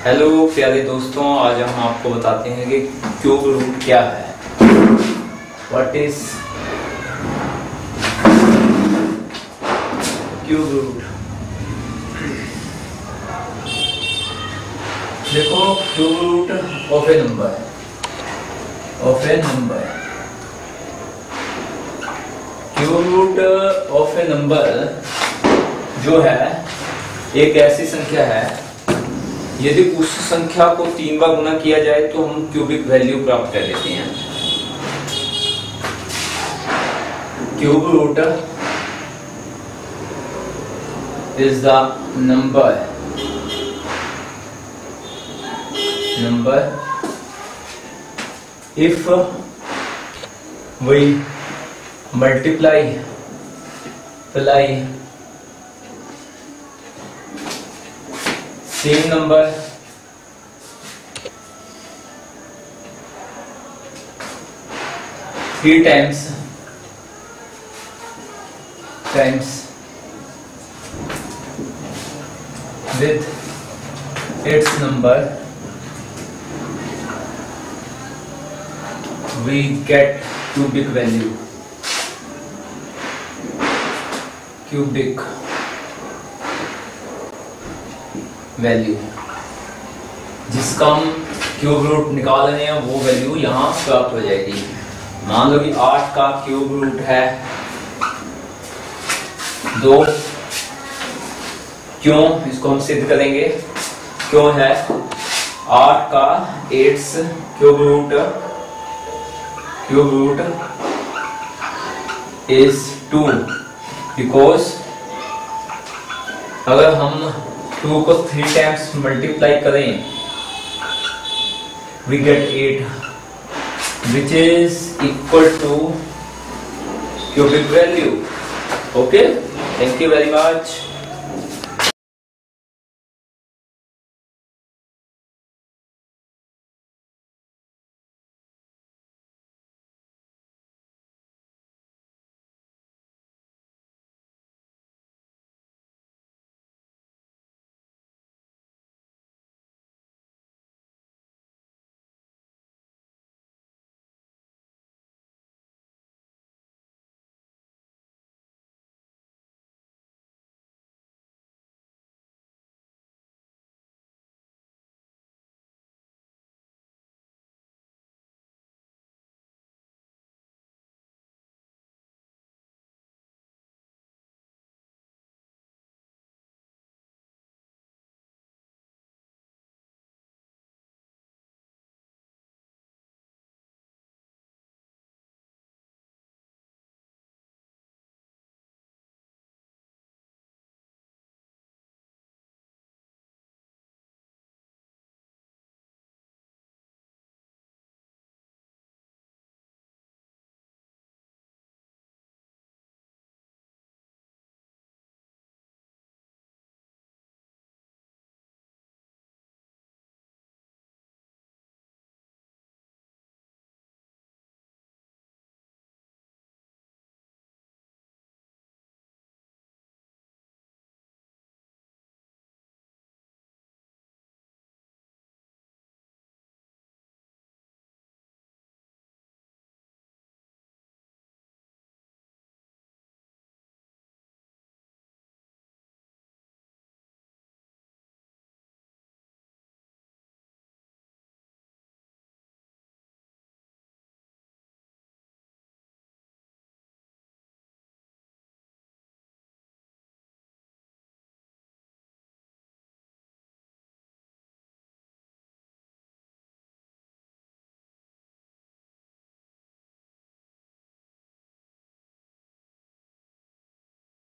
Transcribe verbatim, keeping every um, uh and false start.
Hello प्यारे दोस्तों, आज हम आपको बताते हैं कि क्यूब रूट क्या है। What is cube root. देखो, cube root of a number of a number cube root of a number जो है एक ऐसी संख्या है, यदि उस संख्या को तीन बार गुना किया जाए तो हम क्यूबिक वैल्यू प्राप्त कर लेते हैं। Cube root is the number number if we multiply ply same number three times times with its number, we get cubic value cubic value जिसका हम क्यूब रूट निकाल रहे हैं वो वैल्यू यहाँ प्राप्त हो जाएगी। मान लो कि आठ का क्यूब रूट है दो। क्यों, इसको हम सिद्ध करेंगे। क्यों है आठ का eight's cube root cube root is two, because अगर हम टू को थ्री टाइम्स मल्टीप्लाई करें we get eight which is equal to cubic value. Okay, thank you very much.